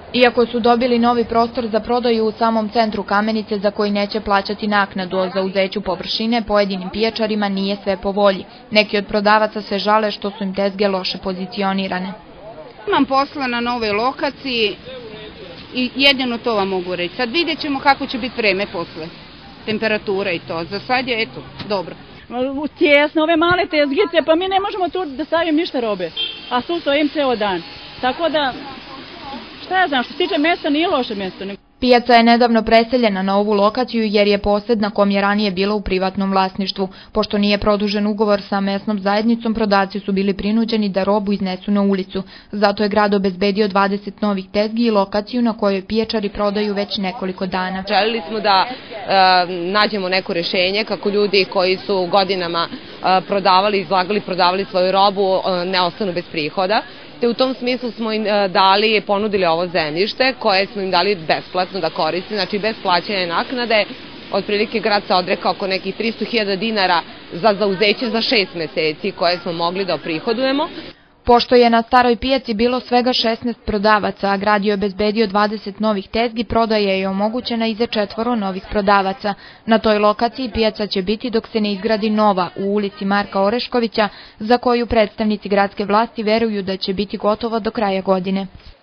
Iako su dobili novi prostor za prodaju u samom centru Kamenice za koji neće plaćati naknadu o zauzeću površine, pojedinim pijačarima nije sve po volji. Neki od prodavaca se žale što su im tezge loše pozicionirane. Imam posla na novoj lokaciji i jedino to vam mogu reći. Sad vidjet ćemo kako će biti vreme posle, temperatura i to. Za sad je, eto, dobro. Tijesno, ove male tezgice, pa mi ne možemo tu da stavimo ništa robe, a tu stojim ceo dan. Tako da, šta ja znam, što se tiče mesta, nije loše mesto. Pijaca je nedavno preseljena na ovu lokaciju jer je posed na kom je ranije bila u privatnom vlasništvu. Pošto nije produžen ugovor sa mesnom zajednicom, prodavci su bili prinuđeni da robu iznesu na ulicu. Zato je grad obezbedio 20 novih tezgi i lokaciju na kojoj pijačari prodaju već nekoliko dana. Želili smo da nađemo neko rešenje kako ljudi koji su godinama prodavali, izlagali, prodavali svoju robu ne ostanu bez prihoda. Te u tom smislu smo im ponudili ovo zemljište koje smo im dali besplatno da koriste, znači bez plaćanja naknade. Otprilike grad se odrekao oko nekih 300.000 dinara za zauzeće za 6 meseci koje smo mogli da oprihodujemo. Pošto je na staroj pijaci bilo svega 16 prodavaca, a grad je obezbedio 20 novih tezgi, prodaja je omogućena i za 4 novih prodavaca. Na toj lokaciji pijaca će biti dok se ne izgradi nova u ulici Marka Oreškovića, za koju predstavnici gradske vlasti veruju da će biti gotova do kraja godine.